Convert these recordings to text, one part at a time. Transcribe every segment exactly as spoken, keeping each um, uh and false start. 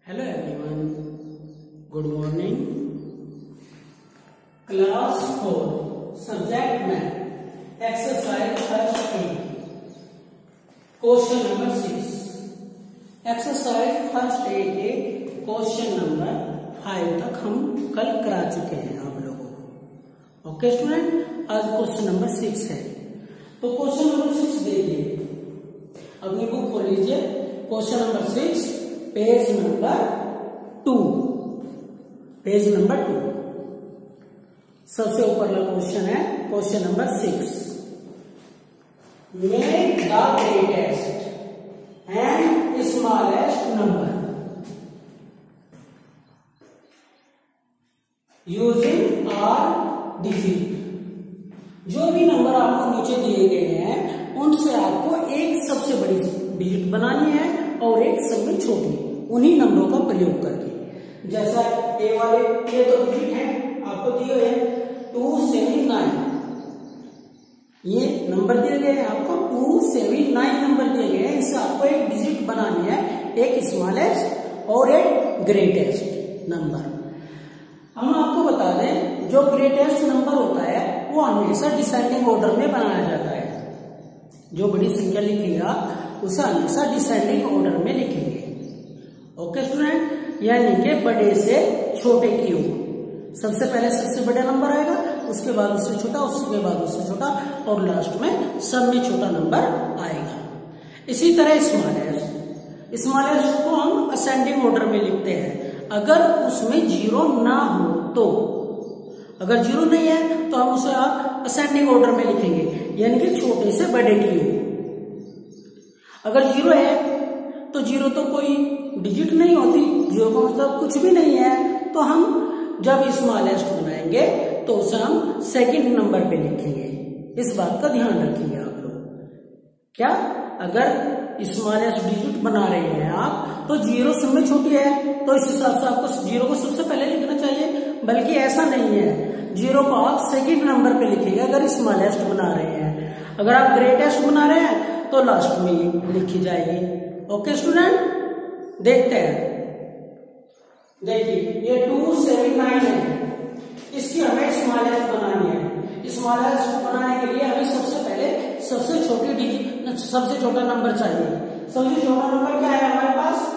Hello everyone, good morning. Class four, subject math, exercise first eight, question number six. Exercise first eight के question number five तक हम कल करा चुके हैं आप लोगों को. ओके स्टूडेंट, आज क्वेश्चन नंबर सिक्स है. तो क्वेश्चन नंबर सिक्स देखिए, अपनी बुक खोल लीजिए. Question number six, page number two, page number two सबसे ऊपर वाला क्वेश्चन है. Question number six, make the greatest and smallest number using our digit. जो भी नंबर आपको नीचे दिए गए हैं उनसे आपको एक सबसे बड़ी डिजिट बनानी है और एक सबसे छोटी, उन्हीं नंबरों का प्रयोग करके. जैसा ए वाले ये तो डिजिट है आपको दिए हुए हैं टू सेवन नाइन, ये नंबर दिए गए हैं आपको टू सेवन नाइन नंबर दिए गए हैं. इससे आपको एक डिजिट बनानी है, एक स्मॉलेस्ट और एक ग्रेटेस्ट नंबर. हम आपको बता दें, जो ग्रेटेस्ट नंबर होता है वो हमेशा डिसेंडिंग ऑर्डर में बनाया जाता है. जो बड़ी संख्या लिखेगा उसे हमेशा डिसेंडिंग ऑर्डर में लिखेंगे. ओके स्टूडेंट, यानी कि बड़े से छोटे की ओर. सबसे पहले सबसे बड़ा नंबर आएगा, उसके बाद उससे छोटा, उसके बाद उससे छोटा और लास्ट में सब में छोटा नंबर आएगा. इसी तरह स्मॉलेस्ट, स्मॉलेस्ट को हम असेंडिंग ऑर्डर में लिखते हैं. अगर उसमें जीरो ना हो तो, अगर जीरो नहीं है तो हम उसे आप असेंडिंग ऑर्डर में लिखेंगे, यानी कि छोटे से बड़े की ओर. अगर जीरो है तो जीरो तो कोई डिजिट नहीं होती, जीरो का मतलब कुछ भी नहीं है. तो हम जब स्मॉलेस्ट बनाएंगे तो उसे हम सेकंड नंबर पे लिखेंगे. इस बात का ध्यान रखिए आप लोग. क्या, अगर स्मॉलेस्ट डिजिट बना रहे हैं आप तो जीरो सब में छोटी है, तो इस हिसाब से आपको जीरो को सबसे पहले लिखना चाहिए. बल्कि ऐसा नहीं है, जीरो को आप सेकंड नंबर पे लिखिएगा अगर स्मॉलेस्ट बना रहे हैं. अगर आप ग्रेटेस्ट बना रहे हैं तो लास्ट में लिखी जाएगी. ओके स्टूडेंट, देखते हैं. देखिए ये टू सेवन नाइन है, इसकी हमें स्मॉलेस्ट बनानी है. स्मॉलेस्ट बनाने के लिए हमें सबसे पहले सबसे छोटी डिजिट, सबसे छोटा नंबर चाहिए. सबसे छोटा नंबर क्या है हमारे पास?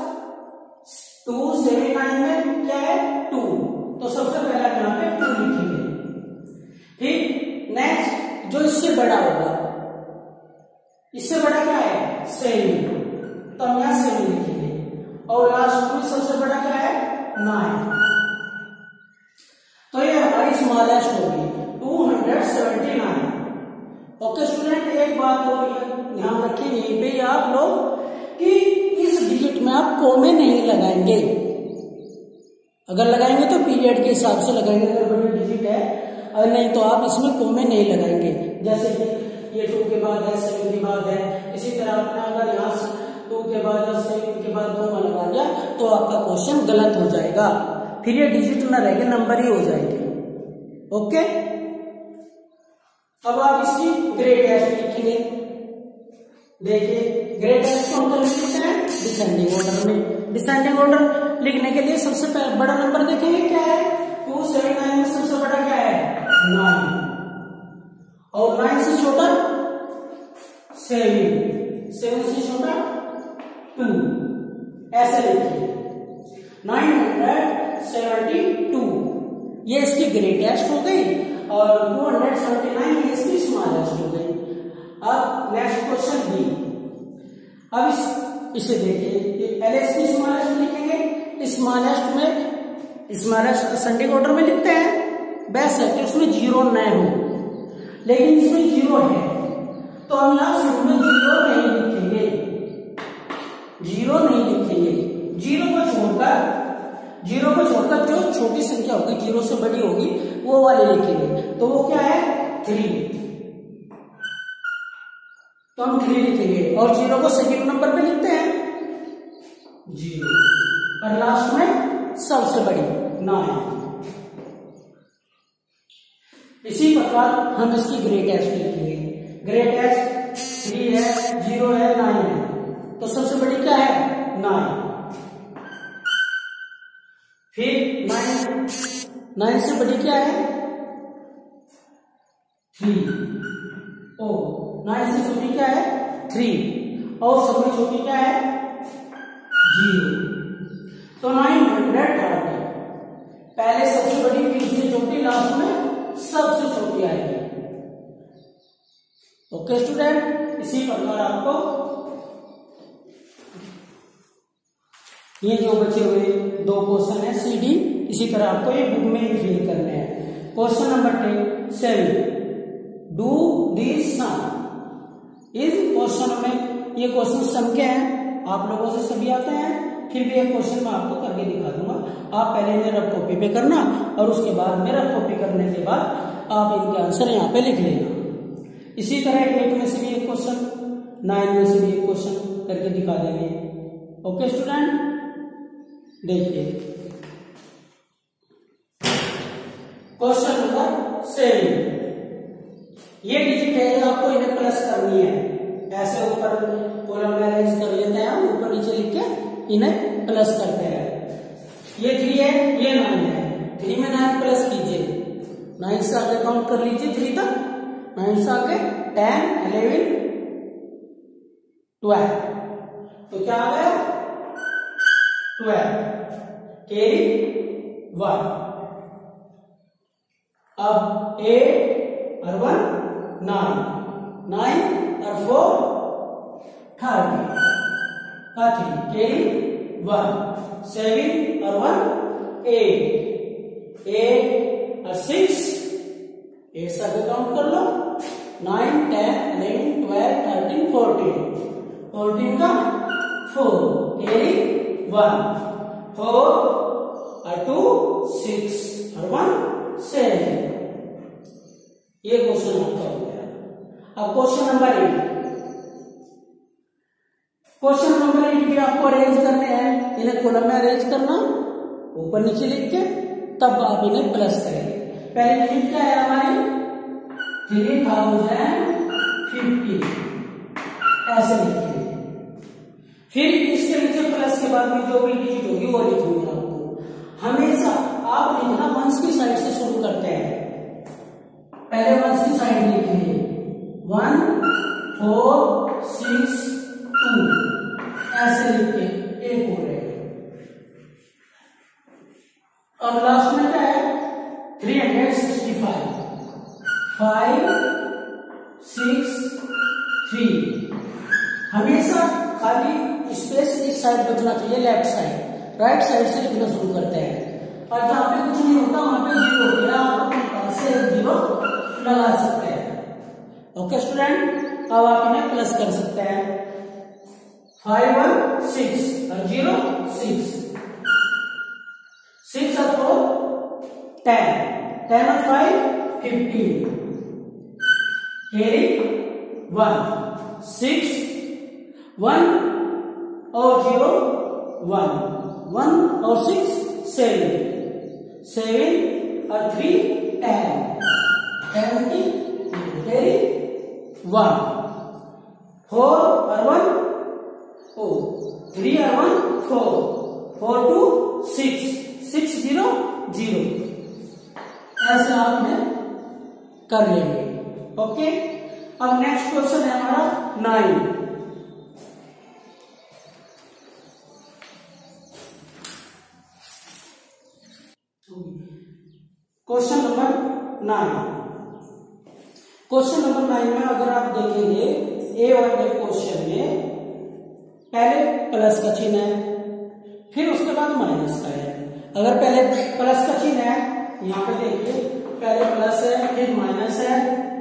टू सेवन नाइन में क्या है? टू. तो सबसे पहले हम यहाँ पे टू लिखेंगे. ठीक, नेक्स्ट जो इससे बड़ा होगा, इससे बड़ा क्या है? सेवन. तो हम यहाँ सेवन लिखेंगे. और लास्ट में सबसे बड़ा क्या है? नाइन. तो ये हमारी स्मॉलेस्ट होगी two hundred seventy nine. Okay student, एक बात और ध्यान रखिए यहीं पे आप लोग कि इस डिजिट में आप कोमे नहीं लगाएंगे. अगर लगाएंगे तो पीरियड के हिसाब से लगाएंगे अगर बड़ी डिजिट है, और नहीं तो आप इसमें कोमे नहीं लगाएंगे. जैसे कि ये टू के बाद है, सेवन के बाद है, इसी तरह आपने अगर यहाँ से टू के बाद और सेवन के बाद दो में लगा दिया तो आपका क्वेश्चन गलत हो जाएगा. फिर ये डिजिट ना रहेंगे, नंबर ही हो जाएंगे. ओके, अब आप इसकी ग्रेटेस्ट लिखेंगे. देखिए ग्रेटेस्ट को हम लिखते हैं डिसेंडिंग ऑर्डर में. डिसेंडिंग ऑर्डर लिखने के लिए सबसे पहले बड़ा नंबर देखेंगे क्या है? टू सेवन नाइन में सबसे बड़ा क्या है? नाइन. और नाइन से छोटा सेवन, सेवन से छोटा टू. ऐसे लिखिए नाइन हंड्रेड सेवेंटी टू, ये इसकी ग्रेटेस्ट हो गई और टू हंड्रेड सेवेंटी नाइन ये इसकी स्मॉलेस्ट हो गई. अब नेक्स्ट क्वेश्चन बी. अब इस इसे देखिए, एलएस की स्मॉलेस्ट लिखेंगे. स्मॉलेस्ट में स्मॉलेस्ट असेंडिंग ऑर्डर में लिखते हैं. बेस्ट है कि उसमें जीरो न हो, लेकिन इसमें जीरो है तो हम यहां शुरू में जीरो नहीं लिखेंगे. जीरो नहीं लिखेंगे. जीरो को छोड़कर जीरो को छोड़कर जो छोटी संख्या होगी, जीरो से बड़ी होगी, वो वाले लिखेंगे. तो वो क्या है? थ्री. तो हम थ्री लिखेंगे और जीरो को सेकंड नंबर पे लिखते हैं जीरो, और लास्ट में सबसे बड़ी नाइन. इसी प्रकार हम इसकी ग्रेटेस्ट लिखेंगे. ग्रेटेस्ट थ्री है, जीरो है, नाइन है, तो सबसे बड़ी क्या है? नाइन. नाइन से बड़ी क्या है? थ्री। ओ नाइन से छोटी क्या है? थ्री। और सबसे छोटी क्या है? जीरो। तो नाइन हंड्रेड थर्टी पहले सबसे बड़ी, फिर उससे छोटी, लास्ट में सबसे छोटी आएगी। ओके स्टूडेंट, इसी प्रकार आपको ये जो बचे हुए दो क्वेश्चन है सी डी, इसी तरह आपको ये बुक में फिल करने हैं। Question number ten seven, do this sum. इस क्वेश्चन में ये क्वेश्चन सम के हैं, आप लोगों से सभी आते हैं, फिर भी एक क्वेश्चन मैं आपको करके दिखा दूंगा। आप पहले इन्हें रफ कॉपी पे करना और उसके बाद में रफ कॉपी करने के बाद आप इनके आंसर यहाँ पे लिख लेना। इसी तरह एट में से भी एक क्वेश्चन, नाइन में से भी एक क्वेश्चन करके दिखा देंगे। ओके स्टूडेंट, देखिए क्वेश्चन नंबर सेवन। ये डिजिट है, आपको इन्हें प्लस करनी है। ऐसे ऊपर कॉलम में अरेंज कर लेते हैं, ऊपर नीचे लिख के इन्हें प्लस करते हैं। ये थ्री है, ये नाइन है, थ्री में नाइन प्लस कीजिए, नाइन से आगे काउंट कर लीजिए थ्री तक, नाइन से आगे टेन, इलेवन, ट्वेल्व। तो क्या आ गया? ट्वेल्व। Carry one. अब एट और वन नाइन, नाइन और फोर थर्टी का थ्री, कैरी वन। सेवन और वन एट, एट और सिक्स, एट से आगे काउंट कर लो, nine, ten, eleven, twelve, thirteen, fourteen, fourteen का फोर, कैरी वन। फोर और टू सिक्स और वन सेवन। ये क्वेश्चन आपका हो गया। अब question number eight. Question number eight भी आपको अरेंज करने हैं, इन्हें कॉलम में अरेंज करना, ऊपर नीचे लिख के, तब आप इन्हें प्लस करेंगे। पहले डिजिट क्या है हमारी? थ्री थाउजेंड फिफ्टी, ऐसे लिखेंगे। फिर इसके नीचे प्लस के बाद में जो भी डिजिट होगी वो लिखूंगी आपको। हमेशा आप लिखना वंस की साइड से शुरू करते हैं। पहले वंस की साइड लिखेंगे, वन, फोर, सिक्स, टू, ऐसे लिख के एक हो रहे। और लास्ट में क्या है? Three hundred sixty five, five, six, three. हमेशा खाली स्पेस इस साइड बचना चाहिए, लेफ्ट साइड। राइट साइड से लिखना शुरू करते हैं, और जहां पे कुछ नहीं होता वहां पे जीरो होता है, आप अपने पास से जीरो लगा सकते हैं। ओके स्टूडेंट, अब आप इन्हें प्लस कर सकते हैं। फाइव वन सिक्स और जीरो सिक्स, सिक्स और फोर टेन, टेन और five fifteen, carry one, six, one और जीरो वन, वन और सिक्स सेवन, सेवन और थ्री टेन, टेन की कैरी वन, फोर और वन ओ, थ्री और one four, four two six, six zero zero. ऐसे आपने कर लेंगे। ओके, अब नेक्स्ट क्वेश्चन है हमारा nine. Question number nine. Question number nine में अगर आप देखेंगे ए वाले क्वेश्चन में पहले प्लस का चिन्ह है, फिर उसके बाद माइनस का है। अगर पहले प्लस का चिन्ह है, यहाँ पे देखिए पहले प्लस है फिर माइनस है,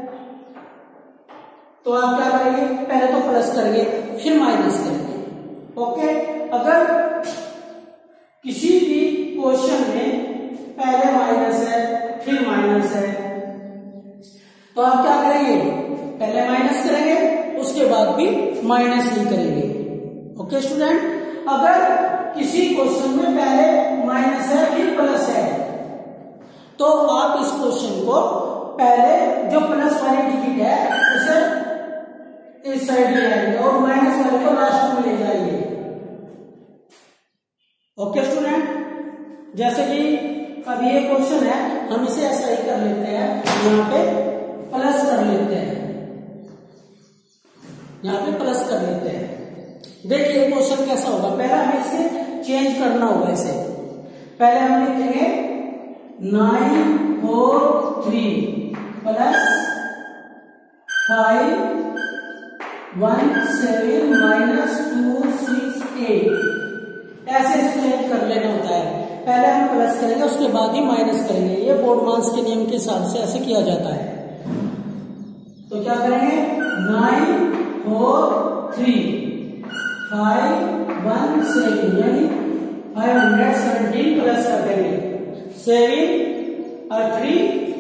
तो आप क्या करेंगे? पहले तो प्लस करेंगे फिर माइनस करेंगे। ओके, अगर किसी भी क्वेश्चन में पहले माइनस है फिर माइनस है, तो आप क्या करेंगे? पहले माइनस करेंगे, उसके बाद भी माइनस नहीं करेंगे। ओके स्टूडेंट, अगर किसी क्वेश्चन में पहले माइनस है फिर प्लस है, तो आप इस क्वेश्चन को पहले जो प्लस वाली डिजिट है उसे इस साइड ले आएंगे और माइनस वाले को लास्ट में ले जाएंगे। ओके स्टूडेंट, जैसे कि अब ये क्वेश्चन है, हम इसे ऐसा ही कर लेते हैं, यहाँ पे प्लस कर लेते हैं, यहाँ पे प्लस कर लेते हैं। देखिए क्वेश्चन कैसा होगा, पहले हमें इसे चेंज करना होगा। इसे पहले हम लिखेंगे nine four three plus five one seven minus two six eight, ऐसे ऐसे चेंज कर लेना होता है। पहले हम प्लस करेंगे, उसके बाद ही माइनस करेंगे। ये बोर्डमास के नियम के हिसाब से ऐसे किया जाता है। तो क्या करेंगे, nine four three five one seven यानी फाइव हंड्रेड सेवनटीन प्लस कर देंगे सेवन और थ्री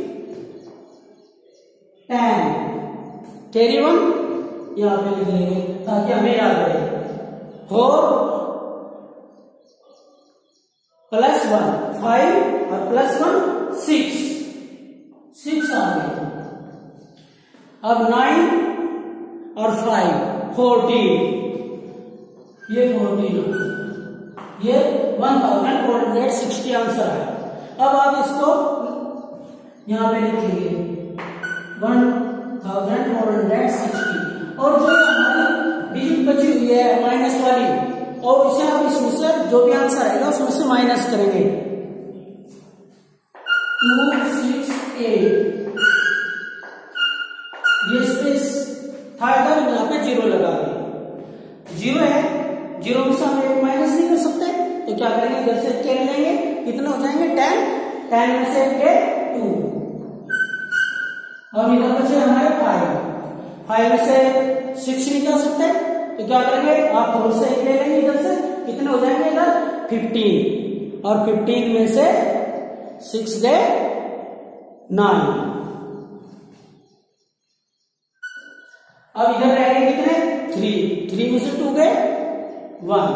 टेन, कैरी वन यहां पे लिख लेंगे ताकि हमें याद रहे। फोर प्लस वन फाइव और प्लस वन सिक्स, सिक्स आ गए। अब नाइन और फाइव फोर्टीन, ये फोर्टीन, ये one thousand four hundred sixty answer है। अब आप इसको यहां पे लिखेंगे one thousand four hundred sixty, और जो हमारी डिजिट बची हुई है माइनस वाली, और उसे आप इसमें से जो भी आंसर आएगा उसमें से माइनस करेंगे। टू सिक्स एट, ये स्पेस था इधर, यहाँ पे जीरो लगा देंगे। जीरो है, जीरो में से हम एक माइनस नहीं कर सकते, तो क्या करेंगे, इधर से टेन लेंगे, कितने हो जाएंगे टेन, टेन में से के टू, और इधर बचे हमारे फाइव, फाइव में से सिक्स निकाल सकते, तो क्या करेंगे, आप फोर से एक ले लेंगे, इधर से कितने हो जाएंगे, इधर फिफ्टीन, और फिफ्टीन में से सिक्स गए नाइन। अब इधर रह गए कितने, थ्री, थ्री में से टू गए वन,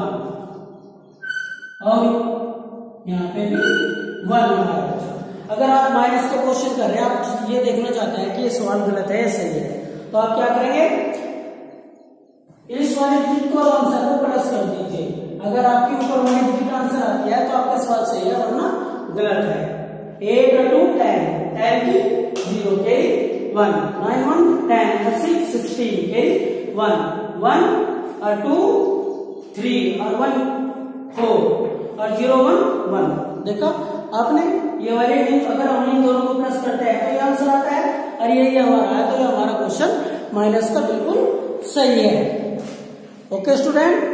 और यहाँ पे भी वन हमारा बचा। अगर आप माइनस का क्वेश्चन कर रहे हैं, आप ये देखना चाहते हैं कि ये सवाल गलत है या सही है, तो आप क्या करेंगे, इस वाले डिजिट को और आंसर को प्लस कर दीजिए। अगर आपके ऊपर वाली डिजिट आंसर आती है तो आपका सवाल सही है, वरना गलत है। एट टू टेन, टेन की जीरो के one, nine one ten, six sixteen के वन, वन और टू थ्री और वन फोर और जीरो वन वन। देखा आपने, ये वाले अगर हम इन दोनों को प्लस करते हैं तो ये आंसर आता है, और ये ये हमारा है, तो ये हमारा क्वेश्चन माइनस का बिल्कुल सही है। ओके स्टूडेंट,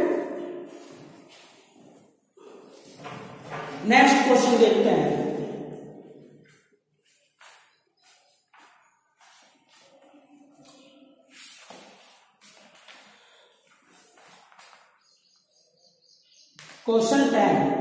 नेक्स्ट क्वेश्चन देखते हैं। Question ten,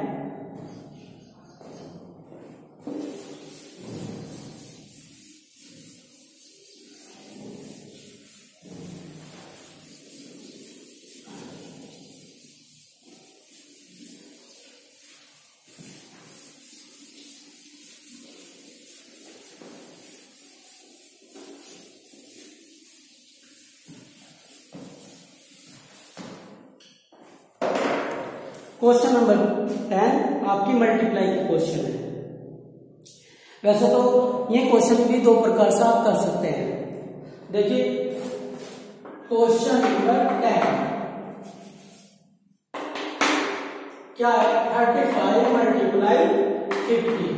question number ten आपकी मल्टीप्लाई की क्वेश्चन है। वैसे तो ये क्वेश्चन भी दो प्रकार से आप कर सकते हैं। देखिए क्वेश्चन नंबर टेन क्या है, थर्टी फाइव मल्टीप्लाई फिफ्टी।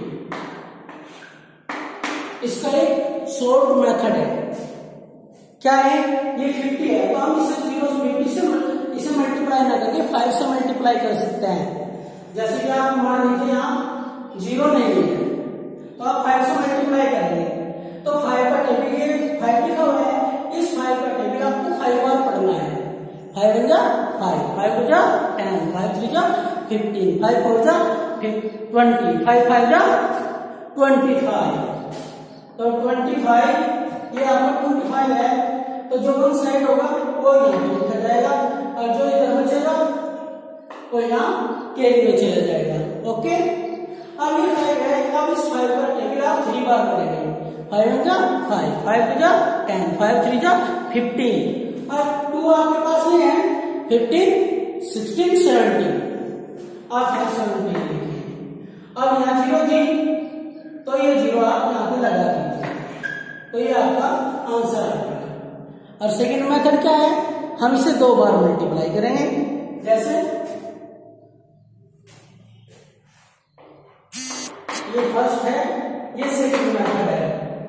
इसका एक शॉर्ट मेथड है, क्या है, ये फिफ्टी है तो हम इसे जीरो फिफ्टी से इसे मल्टीप्लाई ना करके फाइव से मल्टीप्लाई कर सकते हैं। जैसे कि आप मान लीजिए यहाँ जीरो नहीं है तो आप फाइव से मल्टीप्लाई करेंगे, तो फाइव का टेबल, ये फाइव लिखा हुआ है, इस फाइव का टेबल आपको फाइव बार पढ़ना है। फाइव वन जा फाइव, फाइव टू जा टेन, फाइव थ्री जा फिफ्टीन, फाइव फोर जा ट्वेंटी, फाइव फाइव जा ट्वेंटी फाइव। तो ट्वेंटी फाइव ये आपका ट्वेंटी फाइव है, तो जो वन साइड होगा वो यहाँ पे लिखा जाएगा, और जो इधर बचेगा वो यहाँ कैरी में चला जाएगा। ओके, अब ये फाइव है, अब इस फाइव का टेबल आप थ्री बार करेंगे। फाइव वन जा फाइव, फाइव टू जा टेन, फाइव थ्री जा फिफ्टीन, और टू आपके पास नहीं है, फिफ्टीन सिक्सटीन सेवनटीन, आप सेवनटीन लिखिए। अब यहाँ जीरो थी तो ये जीरो आप यहाँ पे लगा दीजिए, तो ये आपका आंसर आएगा। और सेकेंड मेथड क्या है, हम इसे दो बार मल्टीप्लाई करेंगे। जैसे ये फर्स्ट है, ये सेकेंड मेथड है।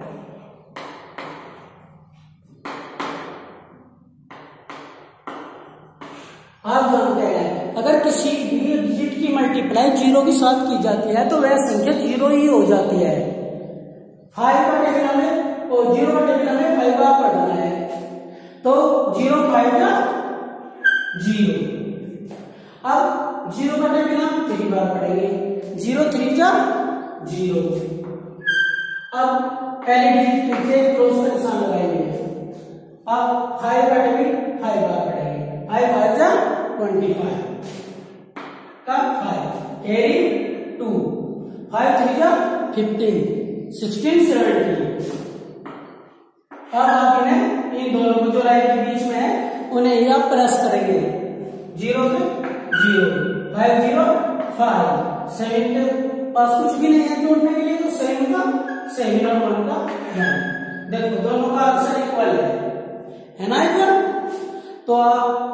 आप जानते हैं अगर किसी भी डिजिट की मल्टीप्लाई जीरो के साथ की जाती है तो वह संख्या जीरो ही हो जाती है। फाइव का टेबल हमें और जीरो का टेबल हमें फाइव बार पढ़ना है, तो जीरो फाइव का जीरो। अब जीरो का टेबल हम थ्री बार पढ़ेंगे, जीरो थ्री जा जीरो। अब पहले डिजिट के नीचे क्रॉस का निशान लगाएंगे। अब फाइव का टेबल फाइव बार पढ़ेंगे, फाइव फाइव जा ट्वेंटी फाइव का five, carry two, five three जा फिफ्टीन, सिक्सटीन सेवेंटीन। अब आप इन्हें इन दोनों को जो लाइन के बीच में है उन्हें यह प्रेस करेंगे, जीरो पे zero, five zero five, seven के पास कुछ भी नहीं है जोड़ने के लिए, तो सेवन का सेवन और वन का वन। देखो दोनों का आंसर इक्वल है, है ना इक्वल। तो आप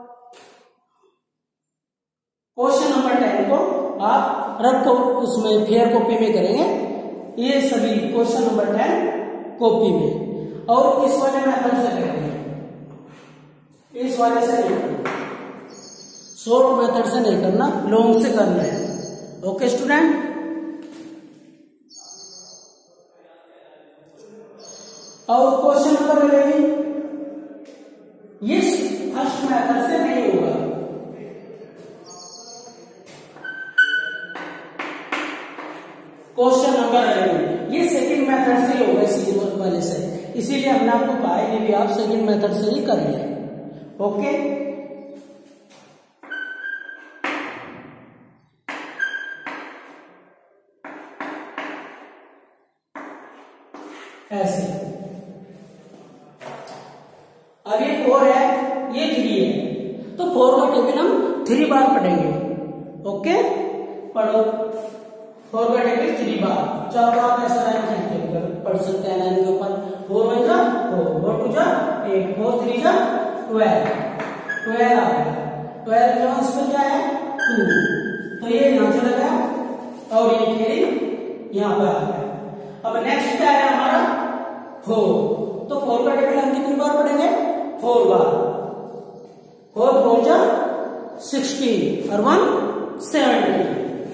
क्वेश्चन नंबर टेन को आप रफ को उसमें फेयर कॉपी में करेंगे, ये सभी क्वेश्चन नंबर टेन कॉपी में, और इस वाले मेथड से करेंगे, इस वाले से नहीं करना, शॉर्ट मेथड से नहीं करना, लॉन्ग से करना है। ओके स्टूडेंट, और क्वेश्चन नंबर इलेवन ये फर्स्ट मेथड से नहीं होगा, क्वेश्चन नंबर इलेवन ये सेकंड मेथड से ही होगा इसी वाले से, इसीलिए हमने आपको कहा है कि भी आप सेकंड मेथड से ही कर लें। ओके, ऐसे। अब ये फोर है, ये थ्री है, तो फोर का टेबल हम थ्री बार पढ़ेंगे। ओके, पढ़ो फोर का टेबल थ्री बार, चाहो तो आप ऐसा लाइन पढ़ सकते हैं लाइन के ऊपर, फोर वन जा फोर, फोर टू जा एट, फोर थ्री जा ट्वेल्व, ट्वेल्व आ गया, ट्वेल्व का आंसर क्या है टू, तो ये यहां चला गया और ये कैरी यहां पर आ गया। अब नेक्स्ट क्या है हमारा फोर, तो फोर का टेबल हम कितनी बार पढ़ेंगे, फोर बार, फोर फोर जा सिक्सटीन और वन सेवेंटीन।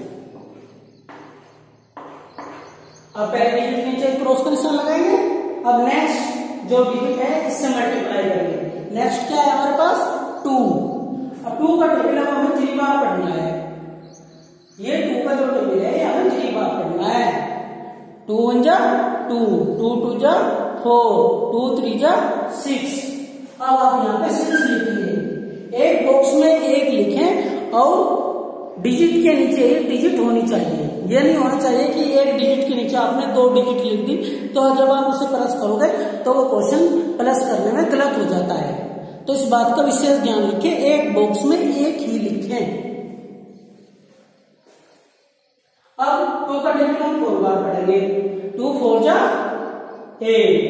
अब पहले डिजिट के नीचे क्रॉस का निशान लगाएंगे। अब नेक्स्ट जो डिजिट है इससे मल्टीप्लाई करेंगे। नेक्स्ट क्या है हमारे पास टू, अब टू का टेबल हमें थ्री बार पढ़ना है, ये टू का जो टेबल है ये हमें थ्री बार पढ़ना है। टू वन जा टू, टू टू जा फोर, टू थ्री जा सिक्स। अब आप यहाँ पे सिक्स लिखेंगे, एक बॉक्स में एक लिखें और डिजिट के नीचे एक डिजिट होनी चाहिए, ये नहीं होना चाहिए कि एक डिजिट के नीचे आपने दो डिजिट लिख दी, तो जब आप उसे प्लस करोगे तो वो क्वेश्चन प्लस करने में गलत हो जाता है। तो इस बात का विशेष ध्यान रखें, एक बॉक्स में एक ही लिखें। अब टू का टेबल हम फोर बार पढ़ेंगे, टू फोर जा एट,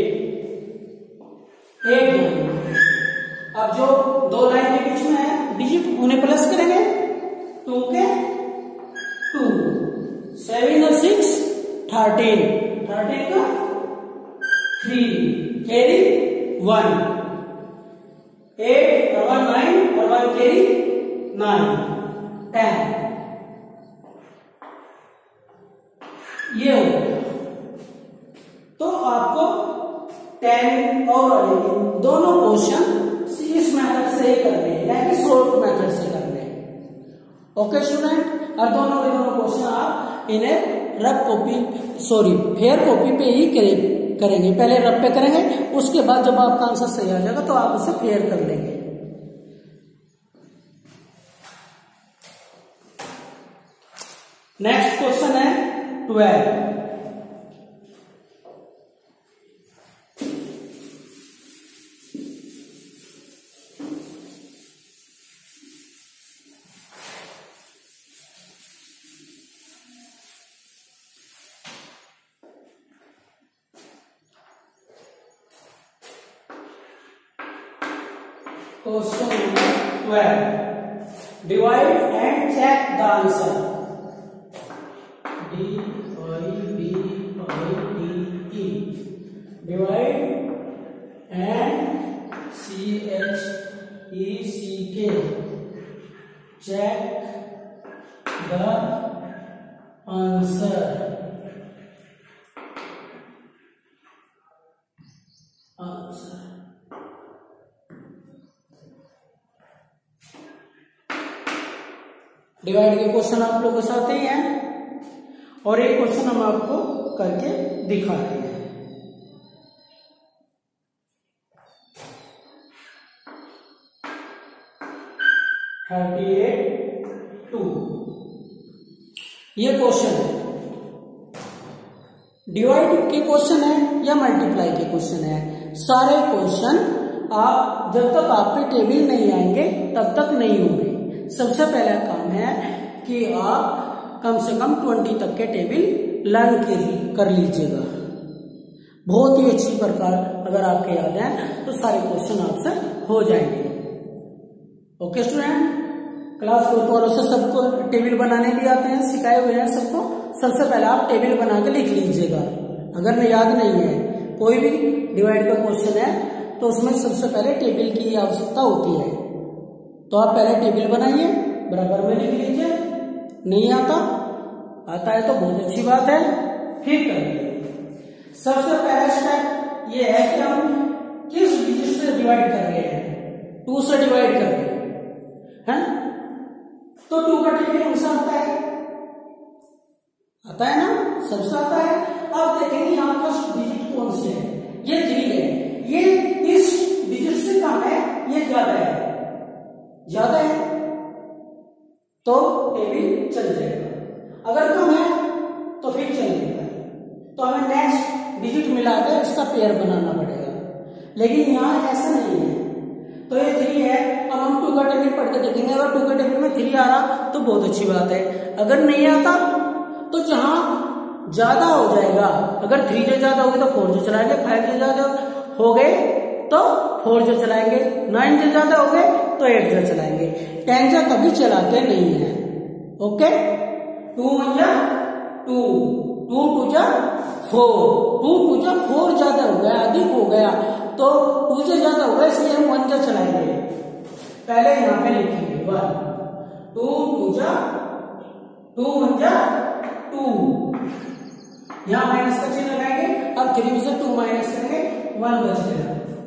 एट। अब जो दो लाइन के बीच में है डिजिट उन्हें प्लस करेंगे, टू के टू, सेवन और सिक्स थर्टीन, थर्टीन का थ्री, कैरी वन, एट और वन नाइन और वन कैरी नाइन, टेन। ये हो गया, तो आपको टेन और दोनों क्वेश्चन इस मेथड से ही करने हैं, यानी शॉर्ट मेथड से करने हैं। ओके स्टूडेंट, और दोनों के दोनों क्वेश्चन आप इन्हें rough copy sorry fair copy पे ही करेंगे। पहले रफ पे करेंगे, उसके बाद जब आपका आंसर सही आ जाएगा तो आप उसे फेयर कर लेंगे। नेक्स्ट क्वेश्चन है twelve. Question number twelve, divide and check the answer. D I D I D E, divide and C H E C K, check the answer. Answer divide के question आप लोगों के साथ ही हैं और एक क्वेश्चन हम आपको करके दिखा रहे हैं। थर्टी एट टू, ये क्वेश्चन है, डिवाइड के क्वेश्चन है या मल्टीप्लाई के क्वेश्चन है। सारे क्वेश्चन आप जब तक आप पे टेबल नहीं आएंगे तब तक नहीं होंगे। सबसे पहला काम है कि आप कम से कम ट्वेंटी तक के टेबल लर्न कर लीजिएगा। बहुत ही अच्छी प्रकार अगर आपके याद है तो सारे क्वेश्चन आपसे हो जाएंगे। ओके स्टूडेंट, क्लास फोर्थ वालों से सबको टेबल बनाने भी आते हैं, सिखाए हुए हैं सबको। सबसे पहले आप टेबल बना के लिख लीजिएगा। अगर याद नहीं है कोई भी डिवाइड का क्वेश्चन है तो उसमें सबसे पहले टेबल की आवश्यकता होती है। तो आप पहले टेबल बनाइए, बराबर में लिख लीजिए। नहीं आता आता है तो बहुत अच्छी बात है, फिर करिए। सबसे पहला स्टेप ये है कि हम किस डिजिट से डिवाइड कर रहे हैं। टू से डिवाइड कर रहे हैं, तो टू का टेबल हमसे आता है, आता है ना, सबसे आता है। अब देखेंगे यहाँ का डिजिट कौन से है। ये थ्री है, ये इस डिजिट से कम है, ये ज्यादा है, ज्यादा है तो टेबल चल जाएगा। अगर कम है तो फिर चलेगा। तो हमें नेक्स्ट डिजिट मिलाकर इसका पेयर बनाना पड़ेगा, लेकिन यहाँ ऐसा नहीं है। तो ये थ्री है, अब हम टू का टेबल पढ़ के देखेंगे। अगर टू का टेबल में थ्री आ रहा तो बहुत अच्छी बात है। अगर नहीं आता तो जहां ज्यादा हो जाएगा, अगर थ्री जो ज्यादा हो गए तो फोर जो चलाएंगे, फाइव जो ज्यादा हो गए तो फोर जो चलाएंगे, नाइन जो ज्यादा हो गए तो एट जो चलाएंगे। टेन जो कभी चलाते नहीं है। ओके, टू वन जा टू, टू टू जा फोर, टू टू जा फोर ज्यादा हो गया, अधिक हो गया तो टू जो ज्यादा हो गया, इसलिए हम वन जो चलाएंगे। पहले यहां पे लिखेंगे वन, टू टू जा टू वन जा टू, यहां माइनस का चिन्ह लगाएंगे। अब थ्री में से टू माइनस करेंगे, वन बच गया।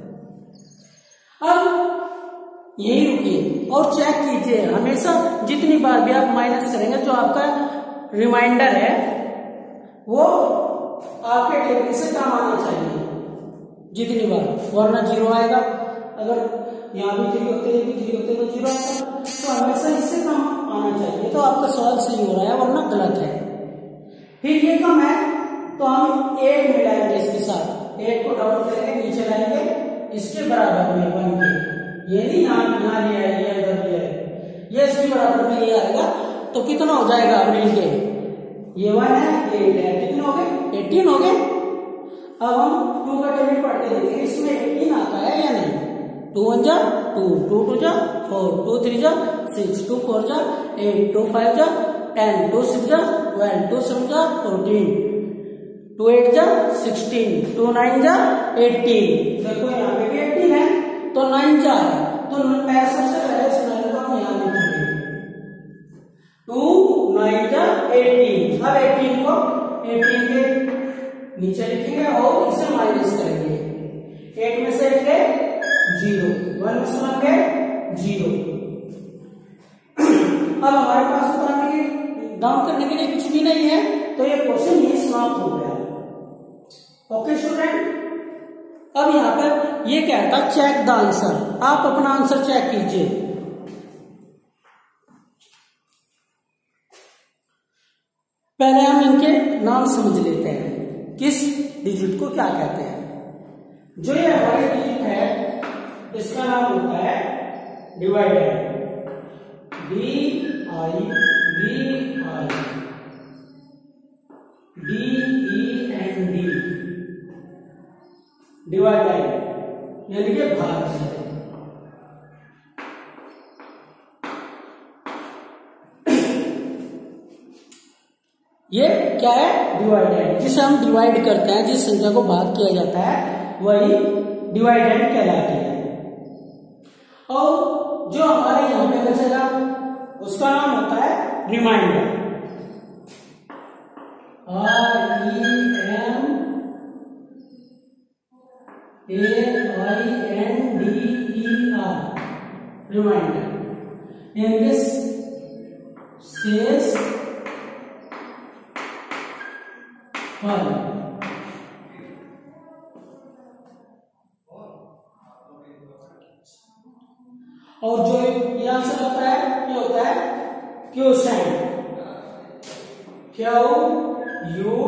अब यही रुकिए और चेक कीजिए। हमेशा जितनी बार भी आप माइनस करेंगे, जो आपका रिमाइंडर है वो आपके टेबल से कम आना चाहिए जितनी बार, वरना जीरो आएगा। अगर यहाँ भी थ्री होते भी थ्री होते तो जीरो आएगा। तो हमेशा इससे कम आना चाहिए। तो आपका सवाल सही हो रहा है, वरना गलत है। फिर ये कम है तो हम एट मिलाएंगे इसके साथ, एट को डबल करके नीचे लाएंगे, इसके बराबर में वन के। ये नहीं यहाँ यहाँ ले आए, ये इधर ले आए, ये इसके बराबर में ये आएगा। तो कितना हो जाएगा मिलके, ये वन है, ये एट है, कितने हो गए, एटीन हो गए। अब हम टू का टेबल पढ़ के देखेंगे इसमें एटीन आता है या नहीं। टू वन जा टू, टू टू जा फोर, टू थ्री जा सिक्स, टू फोर जा एट, टू फाइव जा टेन, टू सिक्स जा ट्वेल्व, टू सेवन जा फोर्टीन, टू एट जा सिक्सटीन, टू नाइन जा एटीन। देखो यहाँ पे भी एटीन है तो नाइन जा है, तो सबसे पहले इस नाइन को हम यहाँ लिखेंगे, टू नाइन जा एटीन। अब एटीन को एटीन के नीचे लिखेंगे और इसे माइनस करेंगे। एट में से एक है जीरो, वन में से वन गए जीरो। अब हमारे पास उतारने के डाउन करने के लिए कुछ भी नहीं है, तो ये क्वेश्चन ये समाप्त हो गया। ओके स्टूडेंट, अब यहाँ पर ये क्या था, चेक द आंसर। आप अपना आंसर चेक कीजिए। पहले हम इनके नाम समझ लेते हैं, किस डिजिट को क्या कहते हैं। जो ये हमारे डिजिट है इसका नाम होता है divider, D I V I, D E N D, divider यानी कि भाज्य। ये क्या है? डिवाइडेंड। जिसे हम डिवाइड करते हैं, जिस संख्या को भाग किया जाता है वही डिवाइडेंड कहलाती है। और जो हमारे यहाँ पे बचेगा उसका नाम होता है reminder. R E M A I N D E R, reminder. यानी शेष फल। और जो ये आंसर होता है ये होता है quotient. Q U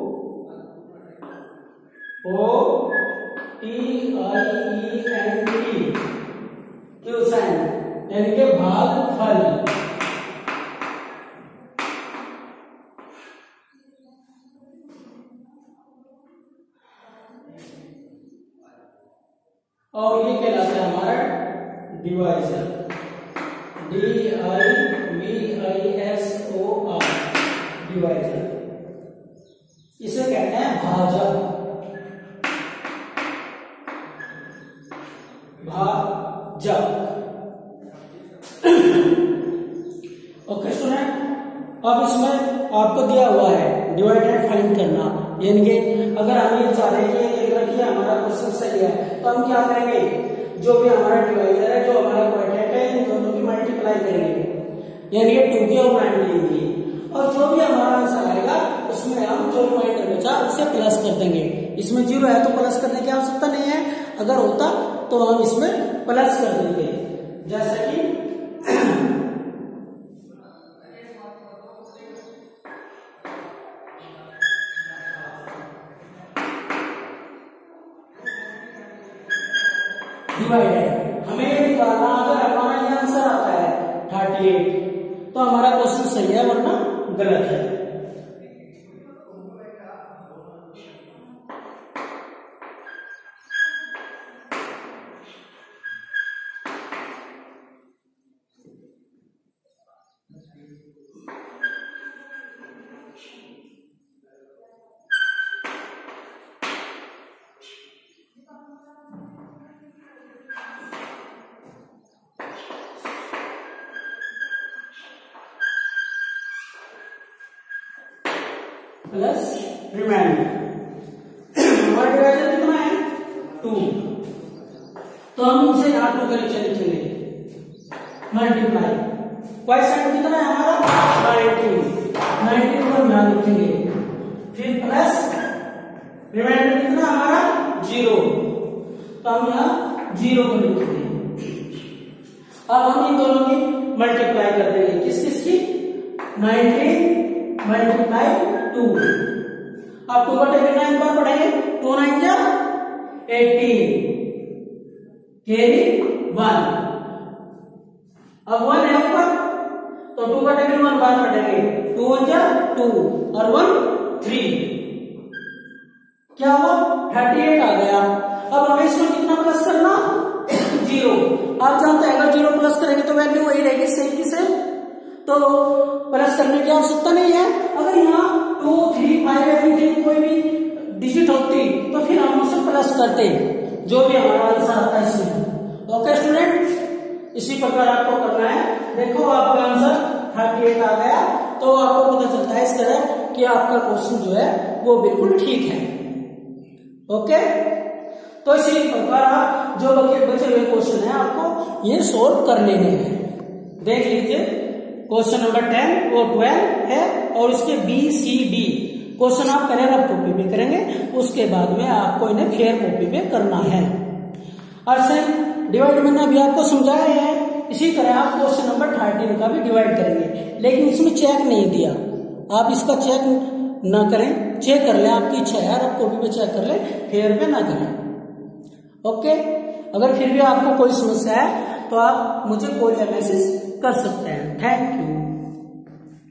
O T I E N T, quotient यानी कि भागफल। और ये कहलाता है हमारा divisor. D I V I S O R, divisor. इसे कहते हैं भाजक। भाजक। ओके स्टूडेंट, अब इसमें आपको दिया हुआ है डिवाइडेड फाइंड करना। यानी कि अगर हम ये चाह रहे हैं कि एक रखिए हमारा क्वेश्चन सही है तो हम क्या करेंगे, जो भी हमारा डिवाइजर है, जो हमारा क्वोटिएंट है, इन दोनों की मल्टीप्लाई करेंगे, यानी कि टू की और नाइन लेंगे। और जो भी हमारा आंसर आएगा उसमें हम जो रिमाइंडर बचा उसे प्लस कर देंगे। इसमें जीरो है तो प्लस करने की आवश्यकता नहीं है, अगर होता तो हम इसमें प्लस कर देंगे। जैसे कि डिवाइडेड। हमें ये निकालना, अगर हमारा ये आंसर आता है थर्टी एट तो हमारा क्वेश्चन सही है वरना गलत है। Plus remainder. हमारा डिवाइजर कितना है? टू। तो हम इसे यहाँ टू के नीचे लिखेंगे, मल्टीप्लाई। क्वोटिएंट कितना है हमारा? नाइनटीन। नाइनटीन को यहाँ लिखेंगे, फिर प्लस रिमाइंडर कितना हमारा? जीरो। तो हम यहाँ जीरो को लिखेंगे। अब हम इन दोनों की मल्टीप्लाई कर देंगे। किस किस की? Nineteen multiply two. अब टू का टेबल नाइन बार पढ़ेंगे, टू नाइन जा एटीन, कैरी वन। अब वन है ऊपर तो टू का टेबल वन बार पढ़ेंगे, टू वन जा टू और वन थ्री। क्या हुआ? थर्टी एट आ गया। अब हमें इसमें कितना प्लस करना? जीरो। आप जानते हैं अगर जीरो प्लस करेंगे तो वैल्यू वही रहेगी, सेम की सेम, तो प्लस करने की आवश्यकता नहीं है। अगर यहाँ टू थ्री फाइव एवरीथिंग कोई भी डिजिट होती तो फिर हम उसे प्लस करते, जो भी हमारा आंसर आता है इसमें। ओके स्टूडेंट, इसी प्रकार आपको करना है। देखो आपका आंसर थर्टी एट आ गया तो आपको पता चलता है इस तरह कि आपका क्वेश्चन जो है वो बिल्कुल ठीक है। ओके, तो इसी प्रकार आप जो बचे हुए क्वेश्चन है आपको ये सोल्व कर लेने हैं। देख लीजिए, क्वेश्चन नंबर टेन और ट्वेल्व है और इसके बी सी डी क्वेश्चन आप पहले रफ कॉपी पे करेंगे, उसके बाद में आपको इन्हें फेयर कॉपी पे करना है। और सेम डिवाइड मैंने अभी आपको समझाया है, इसी तरह आप क्वेश्चन नंबर थर्टीन का भी डिवाइड करेंगे, लेकिन इसमें चेक नहीं दिया। आप इसका चेक ना करें, चेक कर लें, आपकी इच्छा है रफ कॉपी पे चेक कर लें, फेयर पे ना करें। ओके, अगर फिर भी आपको कोई समस्या है तो आप मुझे कॉल या मैसेज कर सकते हैं। Thank you.